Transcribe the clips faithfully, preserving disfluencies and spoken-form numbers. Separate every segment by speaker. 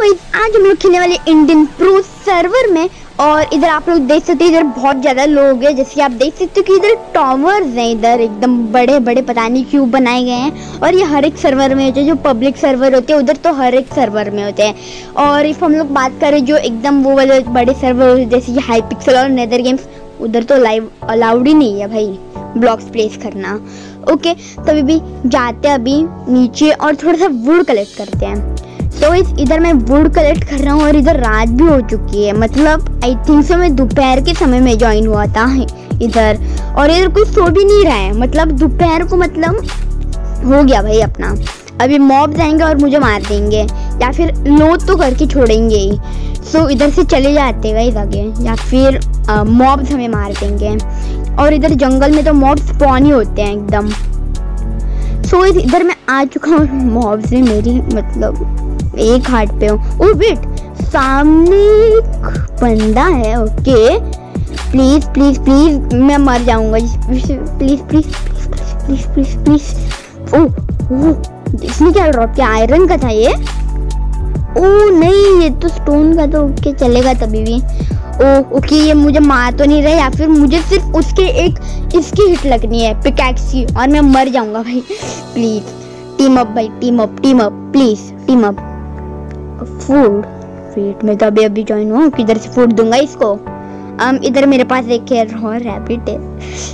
Speaker 1: Guys आज हम लोग खेलने वाले इंडियन प्रो सर्वर में। और इधर आप लोग देख सकते हैं इधर बहुत ज्यादा लोग हैं। जैसे आप देख सकते हो कि इधर टावर्स हैं, इधर एकदम बड़े बड़े पता नहीं क्यों बनाए गए हैं। और ये हर एक सर्वर में होते हैं, जो पब्लिक सर्वर होते हैं उधर तो हर एक सर्वर में होते हैं। और इफ हम लोग बात करें जो एकदम वो वाले बड़े सर्वर जैसे कि हाई पिक्सल और नेदर गेम्स, उधर तो लाइव अलाउड ही नहीं है भाई ब्लॉक्स प्लेस करना। ओके तभी भी जाते हैं अभी नीचे और थोड़ा सा वुड कलेक्ट करते हैं। तो इस इधर मैं वुड कलेक्ट कर रहा हूँ और इधर रात भी हो चुकी है, मतलब आई थिंक सो मैं दोपहर के समय में ज्वाइन हुआ था इधर। और इधर कोई सो भी नहीं रहा है, मतलब दोपहर को मतलब हो गया भाई अपना। अभी मॉब जाएंगे और मुझे मार देंगे या फिर लोड तो करके छोड़ेंगे ही। सो इधर से चले जाते हैं गाइस आगे, या फिर मॉब्स हमें मार देंगे। और इधर जंगल में तो मॉब्स स्पॉन ही होते हैं एकदम। सो इधर मैं आ चुका हूँ मॉब से, मेरी मतलब एक हार्ट पे हूँ। ओ वेट, सामने एक बंदा है। ओके प्लीज प्लीज प्लीज मैं मर जाऊंगा, please please please please please please. ओ ओ इसने क्या ड्रॉप किया? आयरन का था ये? ओ नहीं ये तो स्टोन का, तो ओके चलेगा तभी भी। ओ ओके ये मुझे मार तो नहीं रहा, या फिर मुझे सिर्फ उसके एक इसकी हिट लगनी है पिकैक्स की और मैं मर जाऊंगा भाई। प्लीज टीम अप भाई, team up team up please team up. Food wait में तो अभी अभी ज्वाइन हुआ, किधर से फूड दूंगा इसको? um, इधर मेरे पास एक है रॉ रैबिट है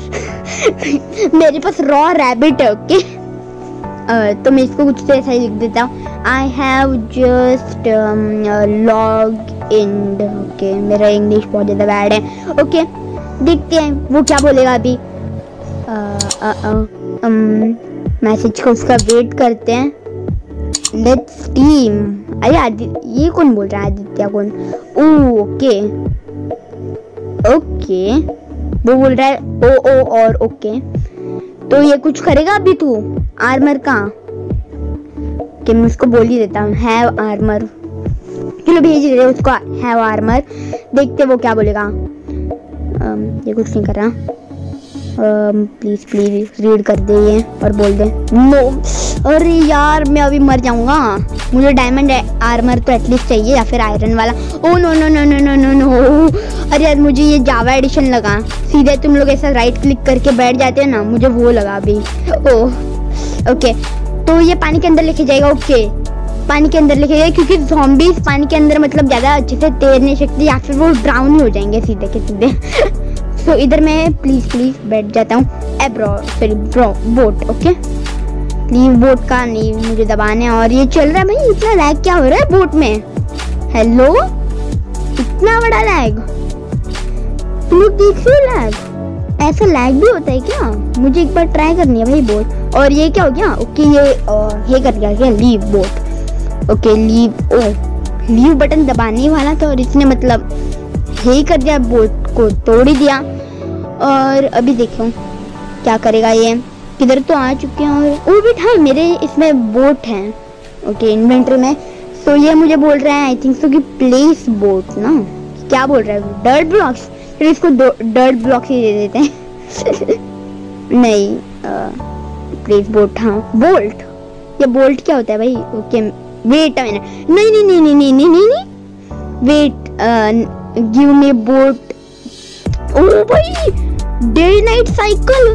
Speaker 1: मेरे पास रॉ रैबिट है। ओके uh, तो मैं इसको कुछ तो ऐसा ही लिख देता हूँ, I have just log in. Okay मेरा इंग्लिश बहुत ज़्यादा बैड है। ओके okay, देखते हैं वो क्या बोलेगा अभी। मैसेज का उसका वेट करते हैं। Let's team. अरे आदित्य, ये कौन बोल रहा है? आदित्य कौन? ओ ओके ओके वो बोल रहा है ओ ओ और ओके। तो ये कुछ करेगा अभी तू? आर्मर का कि मैं उसको बोल ही देता हूँ हैव आर्मर। चलो भेज दे उसको हैव आर्मर, देखते वो क्या बोलेगा। um, ये कुछ नहीं कर रहा। प्लीज um, प्लीज रीड कर दे ये और बोल दे नो। अरे यार मैं अभी मर जाऊंगा, मुझे डायमंड आर्मर तो एटलीस्ट चाहिए या फिर आयरन वाला। Oh no no no no no no no. अरे यार मुझे ये जावा एडिशन लगा, सीधे तुम लोग ऐसा राइट क्लिक करके बैठ जाते हो ना, मुझे वो लगा अभी। ओह ओके तो ये पानी के अंदर लेके जाएगा। ओके पानी के अंदर लेके जाएगा क्योंकि ज़ॉम्बीज पानी के अंदर मतलब ज़्यादा अच्छे से तैर नहीं सकते, या फिर वो ड्राउन ही हो जाएंगे सीधे के सीधे। तो इधर मैं प्लीज प्लीज बैठ जाता हूँ। एब्रो sorry bro boat. Okay please boat का नहीं मुझे दबाना है। और ये चल रहा है भाई, इतना लैग क्या हो रहा है बोट में? हेलो इतना बड़ा लैग, तुम लोग देख रहे हो लैग? ऐसा लैग भी होता है क्या? मुझे एक बार ट्राई करनी है भाई बोट। और ये क्या हो गया? ओके ये ये कर दिया क्या? Leave boat. Okay leave. Oh leave button दबाने वाला था और इसने मतलब यही कर दिया, बोट को तोड़ ही दिया। और अभी देखो क्या करेगा ये। किधर तो आ चुके हैं। और ओ बेटा हाँ मेरे इसमें बोट हैं। ओके इन्वेंटरी में। सो ये मुझे बोल रहा है आई थिंक सो कि प्लेस बोट ना, क्या बोल रहा है? Dirt blocks. फिर इसको डर्ट ब्लॉक्स ही दे देते हैं नहीं प्लेस बोट। हाँ बोल्ट। ये बोल्ट क्या होता है भाई? ओके वेट मैंने नहीं नहीं नहीं नहीं नहीं नहीं नहीं wait give me boat. Oh भाई डे नाइट साइकिल।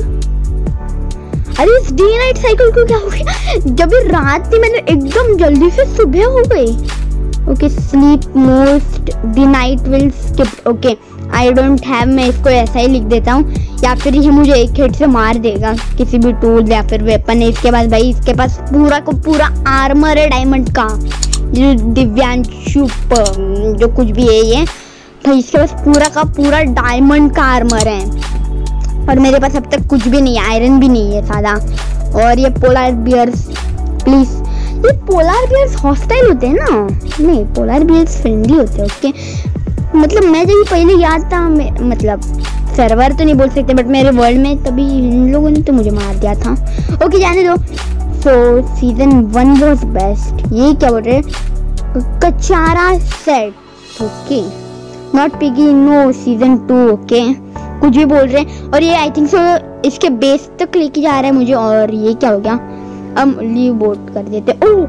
Speaker 1: अरे इस डे नाइट साइकिल को क्या हो गया? जब भी रात थी मैंने एकदम जल्दी से सुबह हो गई। Okay sleep most the night will skip. Okay I don't have, मैं इसको ऐसा ही लिख देता हूँ, या फिर ये मुझे एक हिट से मार देगा किसी भी टूल या फिर वेपन है इसके पास। भाई इसके पास पूरा को पूरा आर्मर है डायमंड का, जो दिव्यांशु जो कुछ भी है ये भाई इसके पास पूरा का पूरा डायमंड का आर्मर है। और मेरे पास अब तक कुछ भी नहीं है, आयरन भी नहीं है सादा। और ये पोलर बियर्स प्लीज, ये पोलर बियर्स हॉस्टाइल होते हैं ना? नहीं पोलर बियर्स फ्रेंडली होते हैं। ओके मतलब मैं जब पहले याद था, मतलब सर्वर तो नहीं बोल सकते बट मेरे वर्ल्ड में, तभी इन लोगों ने तो मुझे मार दिया था। ओके जाने दो। So season one was best. ये क्या बोल रहे हैं? कचारा set. Okay not piggy no season two. Okay कुछ भी बोल रहे हैं। और ये आई थिंक सो इसके बेस तक लेके जा रहा है मुझे। और ये क्या हो गया? अब लीव बोट कर देते। Oh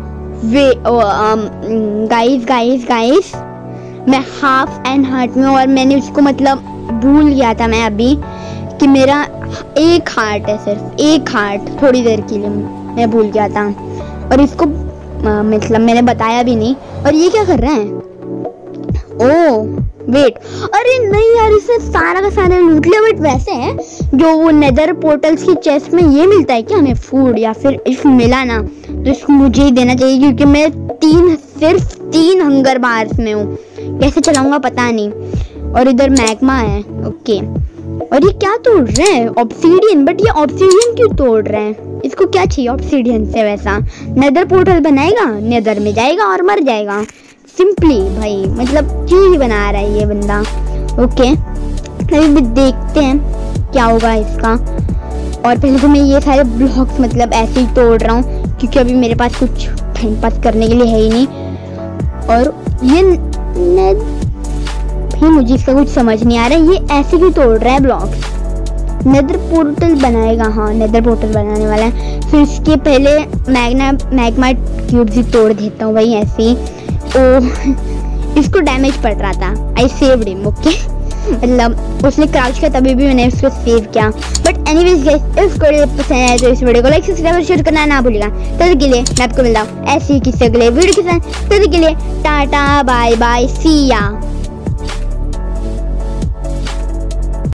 Speaker 1: way guys guys guys मैं हाफ एंड हार्ट में, और मैंने उसको मतलब भूल गया था मैं अभी कि मेरा एक हार्ट है, सिर्फ एक हार्ट, थोड़ी देर के लिए मैं भूल गया था। और इसको आ, मतलब मैंने बताया भी नहीं। और ये क्या कर रहे हैं? ओह वेट, अरे नहीं यार, इसने सारा का सारा लूट लिया। बट वैसे है जो वो नेदर पोर्टल्स की चेस्ट में ये मिलता है क्या हमें फूड, या फिर इफ मिला ना तो इसको मुझे ही देना चाहिए, क्योंकि मैं तीन सिर्फ तीन हंगर बार्स में हूँ। कैसे चलाऊंगा पता नहीं। और इधर मैग्मा है, ओके। और ये क्या तोड़ रहे हैं? ऑब्सीडियन। बट ये ऑब्सीडियन क्यों तोड़ रहे हैं? इसको क्या चाहिए ऑब्सीडियन से? वैसा नेदर पोर्टल बनाएगा, नेदर में जाएगा और मर जाएगा सिंपली। भाई मतलब चीज बना रहा है ये बंदा। ओके अभी भी देखते हैं क्या होगा इसका। और पहले तो मैं ये सारे ब्लॉक्स मतलब ऐसे ही तोड़ रहा हूँ, क्योंकि अभी मेरे पास कुछ टाइम पास करने के लिए है ही नहीं। और ये भी मुझे इसका कुछ समझ नहीं आ रहा है, ये ऐसे क्यों तोड़ रहा है ब्लॉक्स? नेदर पोर्टल बनाएगा, हाँ नेदर पोर्टल बनाने वाला है। फिर इसके पहले मैग्ना मैग्मा क्यूब्स ही तोड़ देता हूँ भाई ऐसे ही। ओ इसको डैमेज पड़ रहा था, आई सेव्ड हिम, ओके। मतलब उसने क्राउच किया तभी भी मैंने उसको सेव किया। बट एनीवेज गाइस, इस वीडियो पसंद आया तो इस वीडियो को लाइक सब्सक्राइब और शेयर करना ना भूलिएगा। तब के लिए मैं आपको मिलता हूँ ऐसे ही किसी अगले वीडियो के साथ। तब के लिए टाटा बाय बाय सी या।